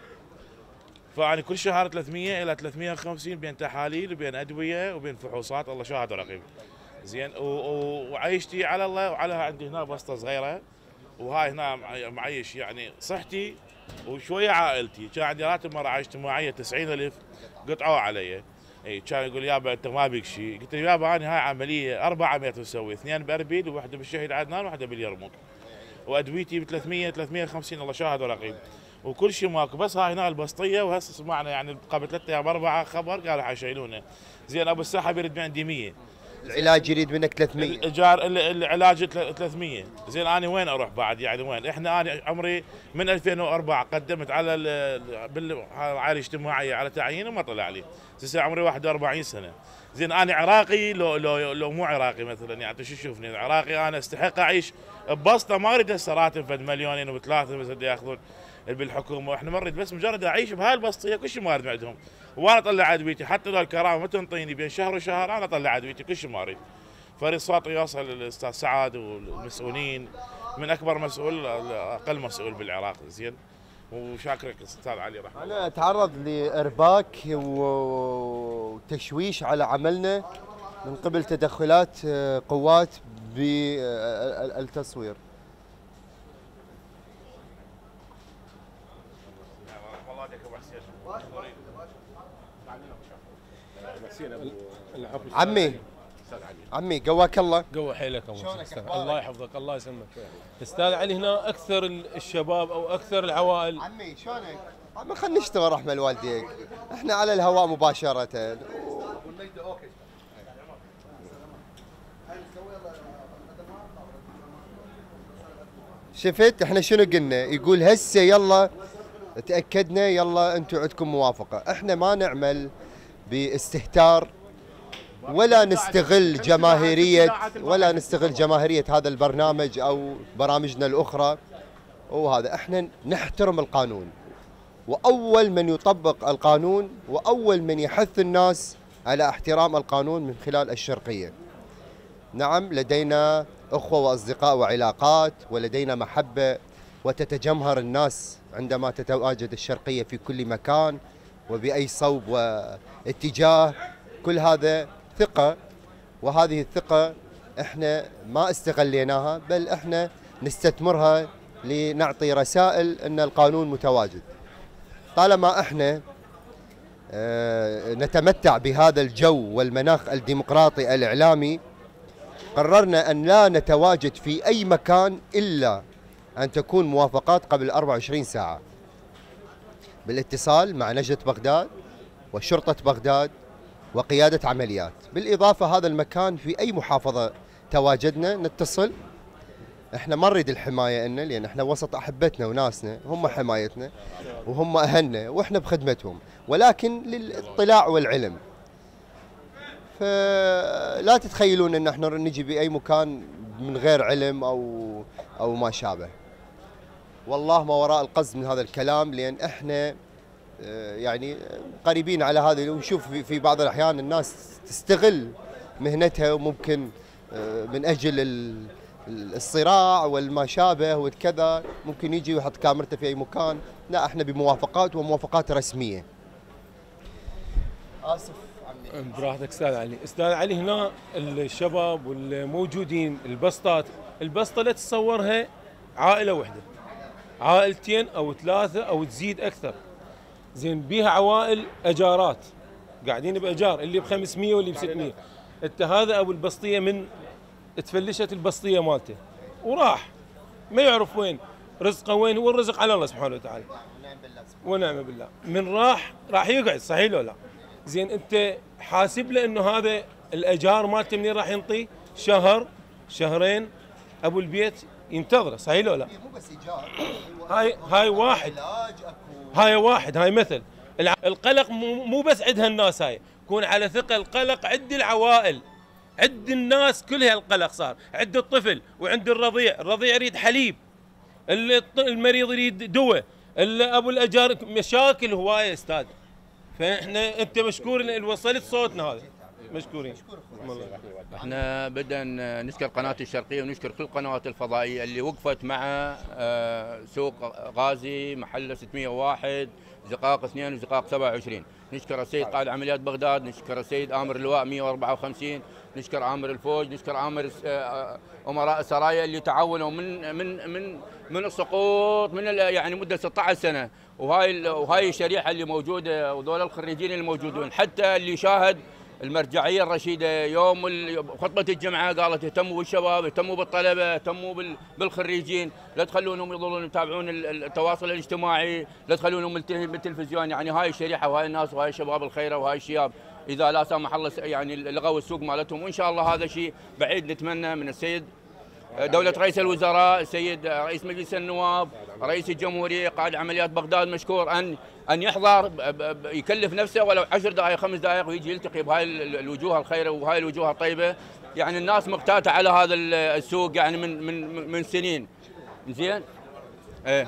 فأنا كل شهر ثلاثمئة إلى ثلاثمئة وخمسين بين تحاليل وبين أدوية وبين فحوصات، الله شاهد ورقيب. زين وعيشتي على الله وعلى عندي هنا بسطة صغيرة، وهاي هنا معيش يعني صحتي وشوية عائلتي. كان عندي راتب مرة عايشت معي تسعين ألف قطعوا علي. اي كان يقول يابا انت ما بيك شيء، قلت له يابا انا هاي عمليه اربع عمليات اسوي، اثنين باربيل وواحده بالشهيد عدنان وواحده باليرموك. وادويتي ب ثلاثمئة ثلاثمئة وخمسين الله شاهد ورقيب. وكل شيء ماكو، بس هاي هنا البسطيه. وهسه سمعنا يعني قبل ثلاث ايام اربعه خبر قالوا حيشيلونه. زين ابو الساحه يريد من عندي مئة. العلاج يريد منك ثلاثمئة. الايجار العلاج ثلاثمئة. زين انا وين اروح بعد يعني وين؟ احنا انا عمري من ألفين وأربعة قدمت على بالعائله الاجتماعيه على تعيين وما طلع لي. هسه عمري واحد وأربعين سنه. زين انا عراقي لو لو لو مو عراقي مثلا يعني شو تشوفني عراقي انا استحق اعيش ببسطه، ما اريد هسه راتب فد مليونين وبثلاثه بس بدي ياخذون بالحكومه، واحنا ما نريد بس مجرد اعيش بهاي البسطيه كل شيء ما اريد عندهم. وانا اطلع ادويتي حتى لو الكرامه ما تنطيني بين شهر وشهر انا اطلع ادويتي كل شيء ما اريد. فريد صوتي يوصل للاستاذ سعد والمسؤولين، من اكبر مسؤول اقل مسؤول بالعراق. زين وشاكرك استاذ علي رحمه الله. انا اتعرض لارباك وتشويش على عملنا من قبل تدخلات قوات بالتصوير. عمي عمي قواك الله. قوى حيلك الله يحفظك الله يسلمك. استاذ علي هنا اكثر الشباب او اكثر العوائل. عمي شلونك؟ عمي خلينا نشتغل رحمه لوالديك، احنا على الهواء مباشره. شفت احنا شنو قلنا؟ يقول هسه يلا تاكدنا يلا انتم عندكم موافقه، احنا ما نعمل باستهتار ولا نستغل جماهيريه ولا نستغل جماهيريه هذا البرنامج او برامجنا الاخرى. وهذا احنا نحترم القانون، واول من يطبق القانون واول من يحث الناس على احترام القانون من خلال الشرقيه. نعم لدينا اخوه واصدقاء وعلاقات ولدينا محبه، وتتجمهر الناس عندما تتواجد الشرقيه في كل مكان وباي صوب واتجاه. كل هذا ثقه، وهذه الثقه احنا ما استغليناها بل احنا نستثمرها لنعطي رسائل ان القانون متواجد. طالما احنا نتمتع بهذا الجو والمناخ الديمقراطي الاعلامي، قررنا ان لا نتواجد في اي مكان الا ان تكون موافقات قبل أربعة وعشرين ساعه بالاتصال مع نجدة بغداد وشرطه بغداد وقياده عمليات. بالاضافه هذا المكان في اي محافظه تواجدنا نتصل. احنا ما نريد الحمايه إن لان احنا وسط احبتنا وناسنا، هم حمايتنا وهم اهلنا واحنا بخدمتهم، ولكن للاطلاع والعلم. فلا تتخيلون ان احنا نجي باي مكان من غير علم او او ما شابه. والله ما وراء القصد من هذا الكلام، لان احنا يعني قريبين على هذا. ونشوف في بعض الاحيان الناس تستغل مهنتها وممكن من اجل الصراع والما شابه والكذا ممكن يجي ويحط كاميرته في اي مكان. لا احنا بموافقات وموافقات رسميه. اسف عمي. براحتك استاذ علي. استاذ علي هنا الشباب والموجودين البسطات، البسطه لا تتصورها عائله واحده. عائلتين او ثلاثه او تزيد اكثر. زين بيها عوائل اجارات قاعدين باجار، اللي ب خمسمية واللي ب ستمية. انت هذا ابو البسطيه من تفلشت البسطيه مالته وراح ما يعرف وين رزقه، وين هو الرزق على الله سبحانه وتعالى. ونعم بالله. من راح راح يقعد، صحيح لو لا؟ زين انت حاسب له انه هذا الاجار مالته منين راح ينطي؟ شهر شهرين ابو البيت ينتظره، صحيح لو لا؟ مو بس ايجار، هاي هاي واحد هاي واحد هاي مثل القلق مو مو بس عندها الناس، هاي يكون على ثقه القلق عند العوائل، عند الناس كلها القلق صار، عند الطفل وعند الرضيع، الرضيع يريد حليب، المريض يريد دواء، ابو الاجار، مشاكل هوايه استاذ. فاحنا انت مشكور ان وصلت صوتنا هذا، مشكورين. احنا بدنا نشكر قناه الشرقيه ونشكر كل القنوات الفضائيه اللي وقفت مع سوق غازي محله ستمية وواحد زقاق اثنين وزقاق سبعة وعشرين. نشكر السيد قائد عمليات بغداد، نشكر السيد امر اللواء مية وأربعة وخمسين، نشكر امر الفوج، نشكر امر امراء السرايا اللي تعاونوا من من من من السقوط من يعني مده ستة عشر سنه، وهاي وهاي الشريحه اللي موجوده وذول الخريجين الموجودين، حتى اللي شاهد المرجعيه الرشيده يوم خطبه الجمعه قالت اهتموا بالشباب، اهتموا بالطلبه، اهتموا بالخريجين، لا تخلونهم يظلون يتابعون التواصل الاجتماعي، لا تخلونهم بالتلفزيون. يعني هاي الشريحه وهاي الناس وهاي الشباب الخيره وهاي الشياب اذا لا سمح الله يعني لغوا السوق مالتهم، وان شاء الله هذا شيء بعيد. نتمنى من السيد دولة رئيس الوزراء، السيد رئيس مجلس النواب، رئيس الجمهورية، قائد عمليات بغداد مشكور ان ان يحضر، يكلف نفسه ولو عشر دقائق خمس دقائق ويجي يلتقي بهاي الوجوه الخيره وهاي الوجوه الطيبه. يعني الناس مقتاته على هذا السوق يعني من من من سنين. زين؟ ايه.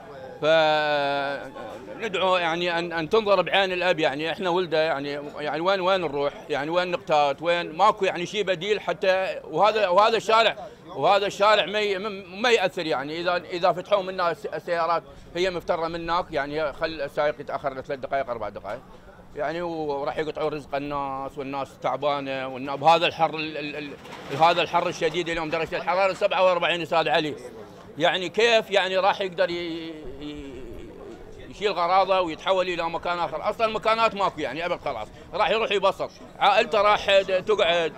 فندعو يعني ان ان تنظر بعين الاب، يعني احنا ولده، يعني يعني وين وين نروح؟ يعني وين نقتات؟ وين ماكو يعني شيء بديل حتى. وهذا وهذا الشارع وهذا الشارع ما ما ياثر، يعني اذا اذا فتحوا منا السيارات هي مفتره منك، يعني خل السائق يتاخر ثلاث دقائق اربع دقائق، يعني وراح يقطعوا رزق الناس، والناس تعبانه، وبهذا الحر ال ال ال هذا الحر الشديد اليوم درجه الحراره سبعة وأربعين استاذ علي. يعني كيف يعني راح يقدر يشيل غراضه ويتحول الى مكان اخر؟ اصلا المكانات ماكو يعني ابد، خلاص راح يروح يبسط، عائلته راح تقعد،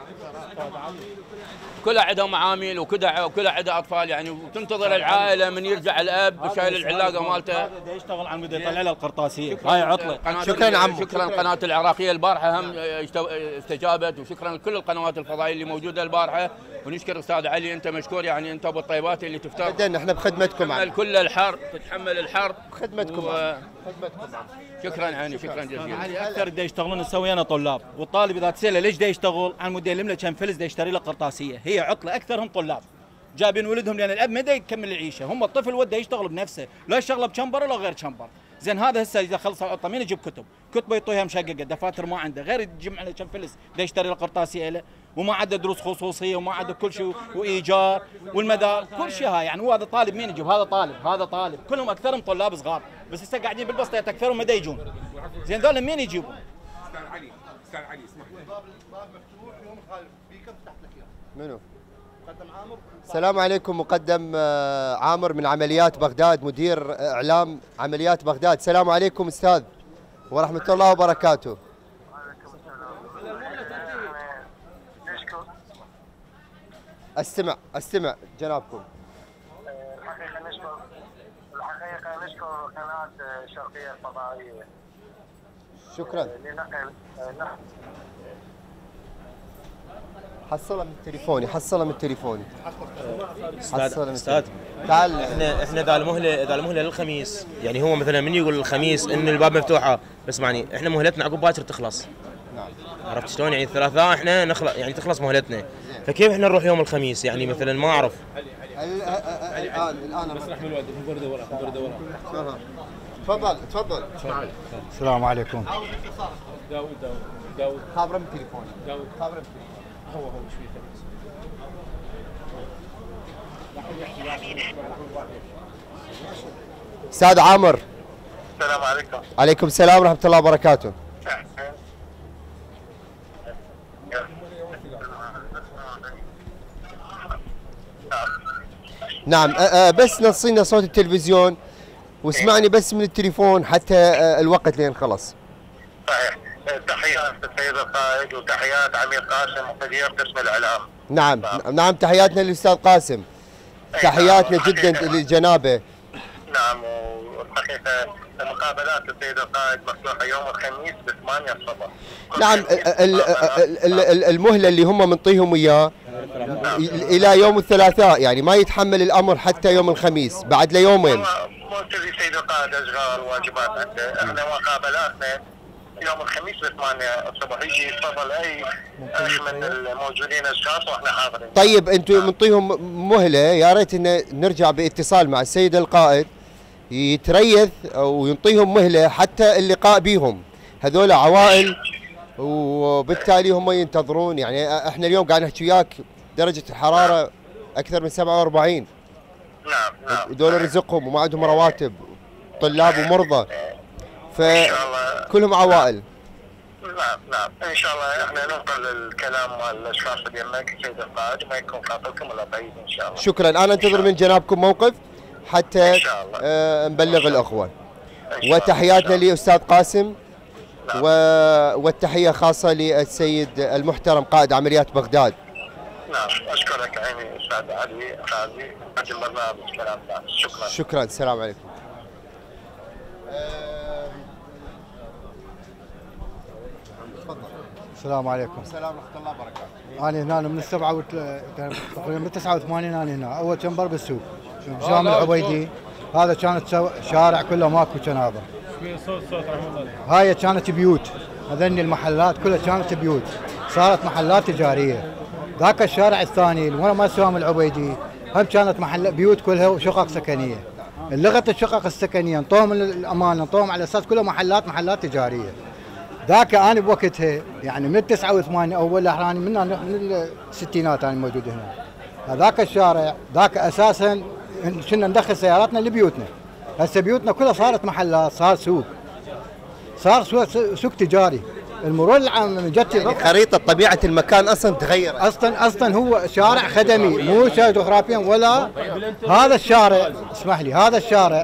كلها عندها معامل وكلها وكلها عندها اطفال، يعني وتنتظر العائله من يرجع الاب شايل العلاقه مالته. يشتغل على مود يطلع له القرطاسيه، هاي عطله. شكرا عمو. شكرا القناه العراقيه البارحه هم استجابت، وشكرا لكل القنوات الفضائيه اللي موجوده البارحه، ونشكر استاذ علي، انت مشكور، يعني انت ابو الطيبات اللي تفتر. ابدا احنا بخدمتكم، تتحمل كل الحر، تتحمل الحر بخدمتكم و... خدمتكم. شكرا يعني شكرا جزيلا. علي اكثر دا يشتغلون نسوي انا طلاب، والطالب اذا تساله ليش دا يشتغل عن مود يلم له كم فلس دا يشتري له قرطاسيه، هي عطله، اكثرهم طلاب جايبين ولدهم لان الاب ما دا يكمل العيشه، هم الطفل وده يشتغل بنفسه، لا يشتغل بشمبر ولا غير شمبر. زين هذا هسه اذا خلص العطله مين يجيب كتب؟ كتبه يعطيها مشققه، دفاتر ما عنده، غير يجمع له كم فلس دا يشتري له قرطاسيه له، وما عنده دروس خصوصيه وما عنده كل شيء، وايجار والمدار كل شيء. هاي يعني هو هذا طالب مين يجيب؟ هذا طالب هذا طالب، كلهم اكثرهم طلاب صغار، بس هسه قاعدين بالبسطات اكثرهم ما دا يجون. زين ذول مين يجيبون؟ استاذ علي استاذ علي اسمح لي، الباب مفتوح يوم خالف بيكم فتحت لك اياه. منو؟ مقدم عامر. السلام عليكم، مقدم عامر من عمليات بغداد، مدير اعلام عمليات بغداد. السلام عليكم استاذ ورحمه الله وبركاته. استمع استمع جنابكم. الحقيقه نشكر الحقيقه نشكر قناه الشرقيه الفضائيه. شكرا. لنقل حصلها من تليفوني، حصلها من تليفوني. استاذ استاذ تعال، احنا احنا ذا المهله ذا المهله للخميس، يعني هو مثلا من يقول الخميس ان الباب مفتوحه، بس معني احنا مهلتنا عقب باكر تخلص. نعم. عرفت شلون؟ يعني الثلاثاء احنا نخلص، يعني تخلص مهلتنا، فكيف احنا نروح يوم الخميس؟ يعني مثلا ما اعرف. الان الان مسرح من الوالد برده ورا برده ورا. تفضل تفضل. السلام عليكم. داوود داوود داوود خابره من تليفوني. داوود خابره من تليفوني. هو هو شوي استاذ عامر. السلام عليكم. عليكم السلام ورحمه الله وبركاته. نعم. آه بس نصينا صوت التلفزيون واسمعني بس من التليفون حتى آه الوقت لين خلص. صحيح. تحيات السيد القائد وتحيات عميد قاسم مدير قسم الاعلام. نعم نعم تحياتنا للاستاذ قاسم. تحياتنا جدا لجنابه. نعم. والحقيقه مقابلات السيد القائد مفتوحه يوم الخميس ب ثمانية الصبح. نعم. المهله اللي هم منطيهم اياه الى يوم الثلاثاء، يعني ما يتحمل الامر حتى يوم الخميس بعد ليومين. ملتزم سيد القائد اشغال واجبات عنده، احنا مقابلاتنا يوم الخميس ب ثمانية الصبح، يجي يتفضل اي اخ من الموجودين اشخاص واحنا حاضرين. طيب انتم منطيهم مهله، يا ريت ان نرجع باتصال مع السيد القائد يتريث وينطيهم مهله حتى اللقاء بيهم، هذول عوائل وبالتالي هم ينتظرون. يعني احنا اليوم قاعد نحكي وياك درجه الحراره اكثر من سبعة وأربعين. نعم نعم. ودول رزقهم وما عندهم رواتب، طلاب ومرضى، فكلهم عوائل. نعم نعم ان شاء الله احنا ننقل الكلام مع الاشخاص اللي يمك سيد القائد وما يكون خاطركم ولا بعيد ان شاء الله. شكرا. انا انتظر من جنابكم موقف حتى آه نبلغ الاخوان. وتحياتنا لاستاذ قاسم. نعم. و... والتحيه خاصه للسيد المحترم قائد عمليات بغداد. نعم اشكرك عيني استاذ علي غازي قدم برنامج كلام الناس. شكرا. شكرا. السلام عليكم. السلام عليكم. السلام ورحمه الله وبركاته. انا هنا من السبعه وت... تقريبا من تسعة وثمانين انا هنا اول شنبر بالسوق جامع العبيدي. هذا كانت سو... شارع كله ماكو جنابه. صوت صوت رحمه الله. هاي كانت بيوت، هذني المحلات كلها كانت بيوت، صارت محلات تجاريه. ذاك الشارع الثاني اللي ورا ما سوام العبيدي هم كانت محل بيوت كلها وشقق سكنيه. لغت الشقق السكنيه انطوهم الامانه، انطوهم على اساس كلها محلات محلات تجاريه. ذاك انا بوقتها يعني من تسعة وثمانين اول احراني من من الستينات انا موجود هنا. هذاك الشارع ذاك اساسا كنا ندخل سياراتنا لبيوتنا. هسه بيوتنا كلها صارت محلات، صار سوق. صار سوق, سوق تجاري. المرور العام من جت يعني خريطه طبيعه المكان اصلا تغيرت. اصلا اصلا هو شارع خدمي مو شارع جغرافيا ولا. هذا الشارع اسمح لي هذا الشارع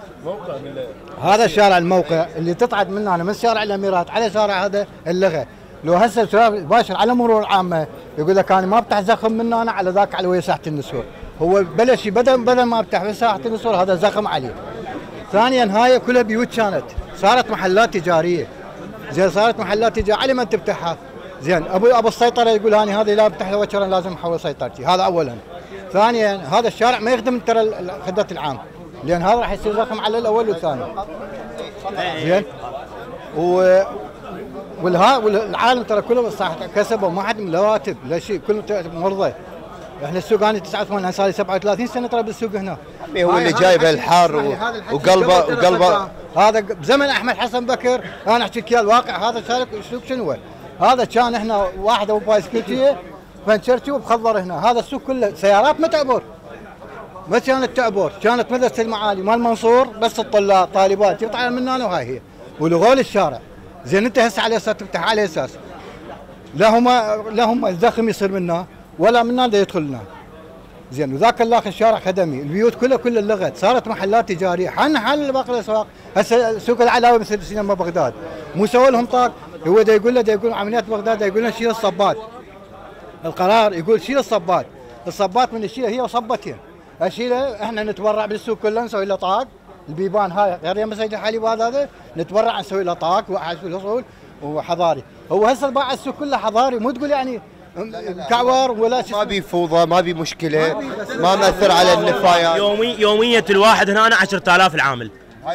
هذا الشارع الموقع اللي تطعد منه انا من شارع الاميرات على شارع هذا اللغه. لو هسه الشباب باشر على مرور العامه يقول لك انا ما بفتح زخم منه انا على ذاك على ويا ساحه النسور. هو بلش بدل بدل ما بفتح في ساحه النسور هذا زخم عليه. ثانيا هاي كلها بيوت كانت صارت محلات تجاريه. زين صارت محلات تجاريه على من تفتحها. زين ابو ابو السيطره يقول هاني هذا لا بفتح له وكرا لازم احول سيطرتي. هذا اولا. ثانيا هذا الشارع ما يخدم ترى الخدمه العام لان هذا راح يصير زخم على الاول والثاني. زين و والها والعالم ترى كله صح كسبوا ما حد لا راتب لا شيء كله مرضى. احنا السوق انا تسعة وثمانين صار لي سبعة وثلاثين سنه ترى بالسوق هنا. هو اللي جايب الحار وقلبه وقلبه هذا بزمن احمد حسن بكر. انا احكي لك الواقع هذا شارك السوق شنو هذا كان احنا واحد ابو بايسكلتيه فنشرتي وبخضر هنا. هذا السوق كله سيارات ما تعبر ما كانت تعبر كانت مدرسه المعالي مال منصور بس الطلاب طالبات يطلع من هنا وهاي هي ولغوا الشارع. زين انت هسه على اساس تفتح على اساس لا هم لا هم الزخم يصير منا ولا منا دا يدخل لنا. زين وذاك الاخ الشارع خدمي البيوت كلها كلها لغت صارت محلات تجاريه. حن حل باقي الاسواق هسه سوق العلاوي مثل سينما بغداد مو سووا لهم طاق. هو دا يقول له دا يقول عمليات بغداد دا يقول لنا شيل الصبات. القرار يقول شيل الصبات. الصبات من الشيله هي وصبتين اشيله احنا نتبرع بالسوق كله نسوي له طاق. البيبان هاي غير يم مسجد الحليب هذا نتبرع نسوي له طاق وحاسب الاصول وحضاري. هو هسه باع السوق كله حضاري مو تقول يعني كعور ولا ما بي فوضى ما بي مشكله ما مأثر على النفايات. يومي يوميه الواحد هنا عشرة آلاف العامل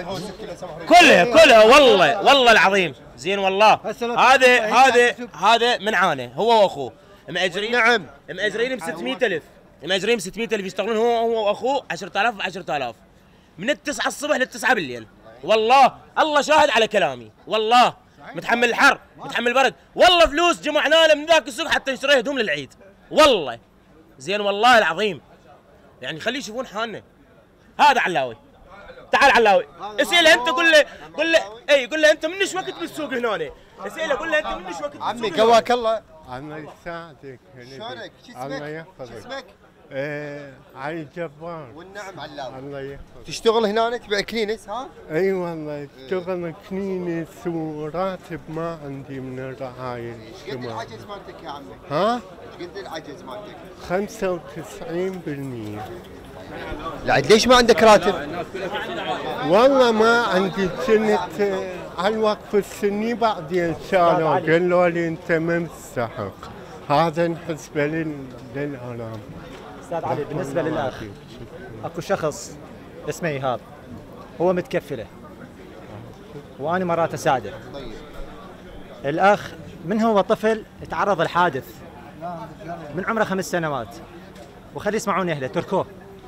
كلها كلها والله والله العظيم. زين والله هذا هذا هذا من عانه هو واخوه مأجرين. نعم مأجرين ب ستمئة ألف مأجرين ب ستمئة ألف يشتغلون هو هو واخوه عشرة آلاف ب عشرة آلاف من التسعة الصبح للتسعة بالليل. والله الله شاهد على كلامي والله متحمل الحر متحمل البرد والله فلوس جمعنا له من ذاك السوق حتى نشتري هدوم للعيد والله. زين والله العظيم يعني خليه يشوفون حالنا. هذا علاوي تعال علاوي اسئله انت قول له قول له اي قول له انت منش وقت بالسوق هنا اسئله قول له انت منش وقت عمي قواك الله. الله يساعدك. شلونك؟ شو اسمك؟ شو اسمك؟ ايه علي جبار. والنعم علاوي. الله يحفظك. تشتغل هنا تبيع كنينس ها؟ اي والله اشتغل كنينس وراتب ما عندي من الرعاية ايش قد العجز مالتك يا عمي؟ ها؟ ايش قد العجز مالتك؟ خمسة وتسعين بالمئة. لعد ليش ما عندك راتب؟ والله ما عندي كنت على الوقف السني بعدين شالوا قالوا لي انت ما مستحق. هذا نحسبه للآلام. استاذ علي بالنسبه للاخ اكو شخص اسمه ايهاب هو متكفله وانا مرات اساعده. الاخ من هو طفل تعرض لحادث من عمره خمس سنوات وخلي يسمعون اهله تركوه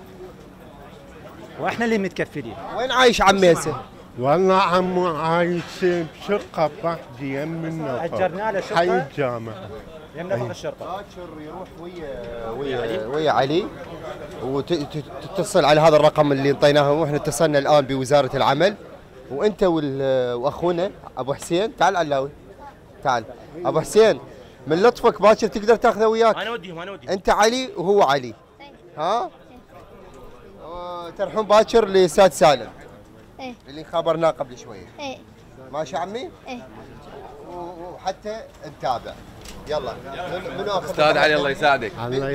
واحنا اللي متكفلين. وين عايش عمي هسه؟ والله عمو عايش بشقه بحدي يم النفق. اجرنا له شقه حي الجامعه. يم نفق الشرطه. باكر يروح ويا ويا ويا علي وتتصل على هذا الرقم اللي انطيناه واحنا اتصلنا الان بوزاره العمل وانت واخونا ابو حسين. تعال علاوي تعال ابو حسين من لطفك باكر تقدر تاخذه وياك. انا اوديهم انا اوديهم. انت علي وهو علي ها؟ تروحون باكر لاستاذ سالم. ايه اللي خبرناه قبل شويه. ايه ماشي عمي؟ ايه وحتى نتابع. يلا منو اخر استاذ علي الله يساعدك.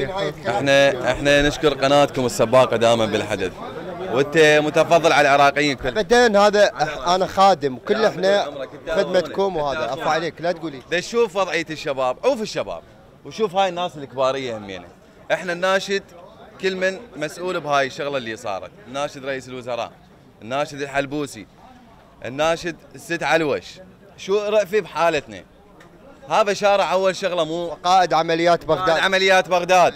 احنا احنا نشكر قناتكم السباقه دائما بالحدث وانت متفضل على العراقيين كل. بعدين هذا انا خادم وكل احنا خدمتكم وهذا عفوا عليك لا تقولي. دا شوف وضعيه الشباب عوف الشباب وشوف هاي الناس الكباريه همينه. احنا الناشد كل من مسؤول بهاي الشغله اللي صارت. الناشد رئيس الوزراء، الناشد الحلبوسي، الناشد الست علوش. شو رأفي بحالتنا. هذا شارع اول شغله مو قائد عمليات بغداد. قائد عمليات بغداد.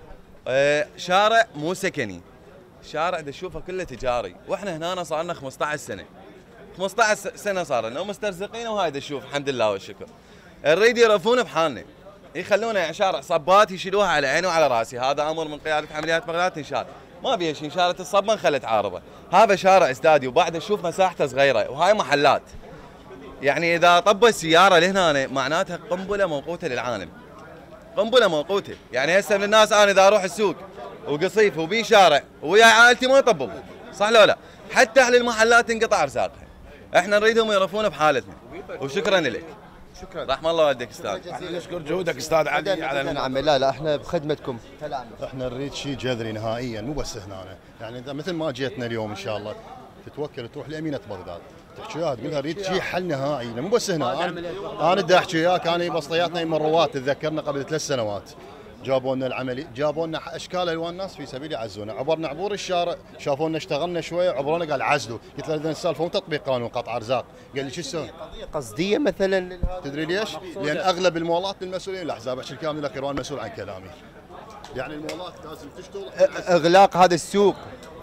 اه شارع مو سكني. شارع دا تشوفه كله تجاري واحنا هنا صار لنا خمسطعش سنه. خمسطعش سنه صار لنا ومسترزقين وهاي دا تشوف الحمد لله والشكر. نريد يرفون بحالنا. يخلونا يعني شارع صبات يشيلوها على عيني وعلى راسي. هذا امر من قياده عمليات بغداد تنشال. ما بيها شيء شارة الصبة انخلت عارضه. هذا شارع استادي وبعد نشوف مساحته صغيره وهاي محلات. يعني اذا طب السياره لهنا معناتها قنبله موقوته للعالم. قنبله موقوته، يعني هسه من الناس انا اذا اروح السوق وقصيف وبي شارع ويا عائلتي ما يطببوا، صح لو لا؟ حتى اهل المحلات انقطع ارزاقها. احنا نريدهم يعرفون بحالتنا وشكرا لك. شكرا. رحم الله والديك استاذ. نشكر جهودك استاذ علي على نعم. لا لا احنا بخدمتكم. احنا نريد شيء جذري نهائيا مو بس هنا. يعني اذا مثل ما جيتنا اليوم ان شاء الله تتوكل تروح لامينه بغداد تحكي لها تقول لها اريد شيء حل نهائي مو بس هنا. انا انا بدي احكي وياك انا بسطياتنا من روات تذكرنا قبل ثلاث سنوات جابوا لنا العملي جابوا لنا اشكال الوان ناس في سبيل يعزونا. عبرنا عبور الشارع شافونا اشتغلنا شويه عبرونا قال عزلوا. قلت له اذا السالفه مو تطبيق قانون قطع ارزاق. قال لي شو تسوي؟ قضيه قصديه مثلا. تدري ليش؟ لان اغلب المولات للمسؤولين الاحزاب احكي الكامل الاخير مسؤول عن كلامي. يعني المولات لازم تشتغل. اغلاق هذا السوق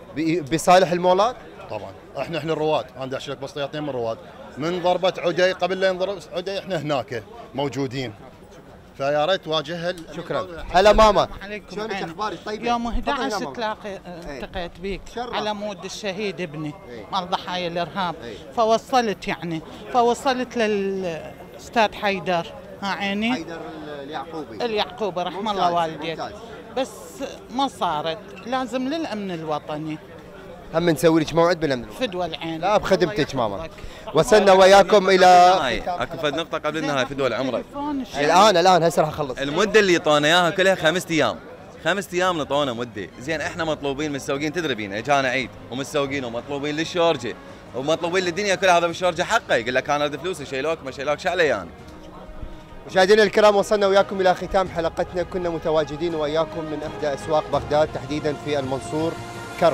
بصالح المولات؟ طبعا احنا احنا الرواد. انا بدي احكي لك بسطياتين من الرواد. من ضربه عدي قبل لا ينضرب عدي احنا هناك موجودين. فيا ريت تواجهها. شكرا. هلا ماما. شلونك اخبارك طيبه؟ يوم احد عشر تلاقي التقيت بيك على مود الشهيد ابني مال ضحايا الارهاب. فوصلت يعني فوصلت للاستاذ حيدر ها عيني حيدر اليعقوبي اليعقوبي رحم الله والديك. بس ما صارت لازم للامن الوطني. هم نسوي لك موعد بالامن فدوى العين. لا بخدمتك ماما. وصلنا وياكم الى اكو فد نقطه قبل النهايه فدوى العمره. الان الان هسه راح اخلص. المده اللي طونا اياها كلها خمس ايام. خمس ايام نطونا مده. زين احنا مطلوبين متسوقين تدري بينا اجانا عيد ومتسوقين ومطلوبين للشورجه ومطلوبين للدنيا كلها. هذا بالشورجه حقه يقول لك انا اريد فلوس شيلوك ما شيلوك شعله يعني. مشاهدينا الكرام وصلنا وياكم الى ختام حلقتنا. كنا متواجدين وياكم من احدى اسواق بغداد تحديدا في المنصور كرخ.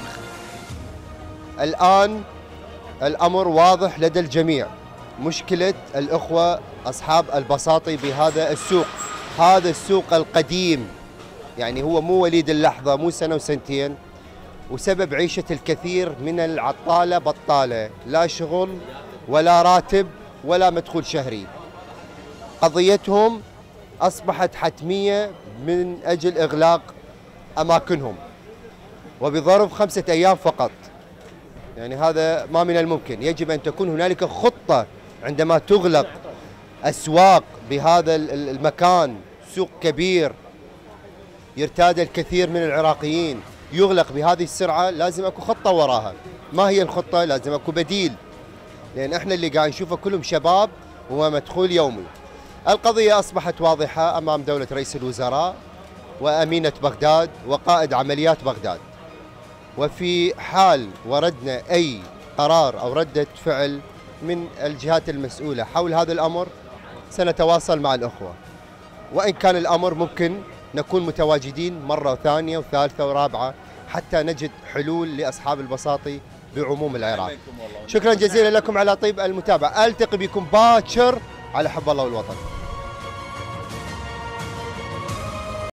الان الامر واضح لدى الجميع. مشكله الاخوه اصحاب البساطي بهذا السوق. هذا السوق القديم يعني هو مو وليد اللحظه مو سنه وسنتين وسبب عيشه الكثير من العطاله بطاله. لا شغل ولا راتب ولا مدخول شهري. قضيتهم أصبحت حتمية من أجل إغلاق أماكنهم وبظرف خمسة أيام فقط. يعني هذا ما من الممكن. يجب أن تكون هنالك خطة عندما تغلق أسواق بهذا المكان. سوق كبير يرتاد الكثير من العراقيين يغلق بهذه السرعة، لازم اكو خطة وراها. ما هي الخطة؟ لازم اكو بديل، لأن احنا اللي قاعد نشوفه كلهم شباب ومدخول يومي. القضية أصبحت واضحة أمام دولة رئيس الوزراء وأمينة بغداد وقائد عمليات بغداد، وفي حال وردنا أي قرار أو ردة فعل من الجهات المسؤولة حول هذا الأمر سنتواصل مع الأخوة، وإن كان الأمر ممكن نكون متواجدين مرة ثانية وثالثة ورابعة حتى نجد حلول لأصحاب البساطي بعموم العراق. شكرا جزيلا لكم على طيب المتابعة، ألتقي بكم باكر على حب الله والوطن.